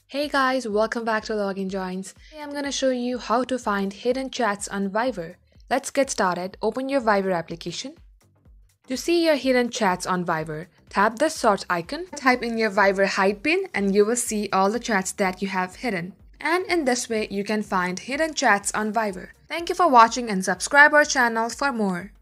Hey guys, welcome back to Login Joins. Today I'm gonna show you how to find hidden chats on Viber. Let's get started. Open your Viber application. To see your hidden chats on Viber, tap the search icon, type in your Viber hide pin and you will see all the chats that you have hidden. And in this way, you can find hidden chats on Viber. Thank you for watching and subscribe our channel for more.